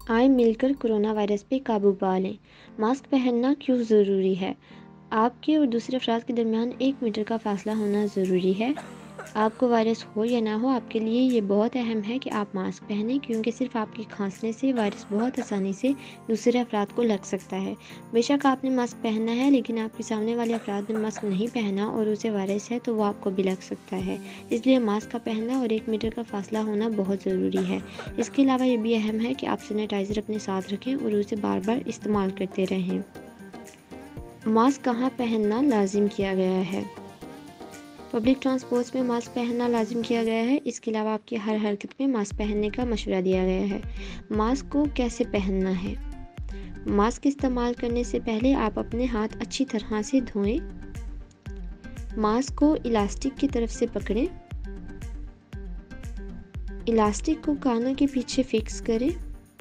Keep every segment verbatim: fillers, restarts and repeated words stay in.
आए मिलकर corona virus पे काबू पा लें। मास्क पहनना क्यों ज़रूरी है? आपके और दूसरे अफराद के दरमियान एक मीटर का फ़ासला होना ज़रूरी है। आपको वायरस हो या ना हो, आपके लिए ये बहुत अहम है कि आप मास्क पहनें, क्योंकि सिर्फ आपके खांसने से वायरस बहुत आसानी से दूसरे अफराद को लग सकता है। बेशक आपने मास्क पहनना है, लेकिन आपके सामने वाले अफराद ने मास्क नहीं पहना और उसे वायरस है, तो वो आपको भी लग सकता है। इसलिए मास्क का पहनना और एक मीटर का फासला होना बहुत ज़रूरी है। इसके अलावा ये भी अहम है कि आप सैनिटाइज़र अपने साथ रखें और उसे बार बार इस्तेमाल करते रहें। मास्क कहाँ पहनना लाजिम किया गया है? पब्लिक ट्रांसपोर्ट्स में मास्क पहनना लाजिम किया गया है। इसके अलावा आपकी हर हरकत में मास्क पहनने का मशवरा दिया गया है। मास्क को कैसे पहनना है? मास्क इस्तेमाल करने से पहले आप अपने हाथ अच्छी तरह से धोएं। मास्क को इलास्टिक की तरफ से पकड़ें। इलास्टिक को कानों के पीछे फिक्स करें।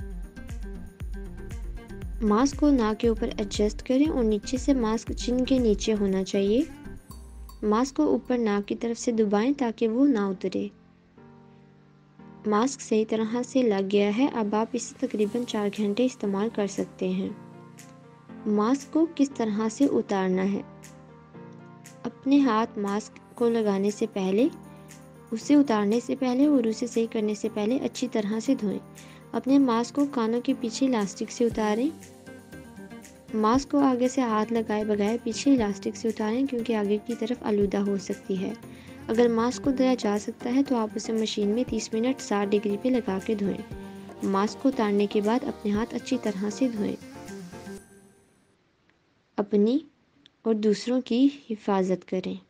मास्क को नाक के ऊपर एडजस्ट करें और नीचे से मास्क चिन के नीचे होना चाहिए। मास्क को ऊपर नाक की तरफ से दबाएं ताकि वो ना उतरे। मास्क सही तरह से लग गया है। अब आप इसे तकरीबन चार घंटे इस्तेमाल कर सकते हैं। मास्क को किस तरह से उतारना है? अपने हाथ मास्क को लगाने से पहले, उसे उतारने से पहले और उसे सही करने से पहले अच्छी तरह से धोएं। अपने मास्क को कानों के पीछे इलास्टिक से उतारें। मास्क को आगे से हाथ लगाए बगैर पीछे इलास्टिक से उतारें, क्योंकि आगे की तरफ आलूदा हो सकती है। अगर मास्क को धोया जा सकता है तो आप उसे मशीन में तीस मिनट साठ डिग्री पे लगा के धोएं। मास्क को उतारने के बाद अपने हाथ अच्छी तरह से धोएं। अपनी और दूसरों की हिफाजत करें।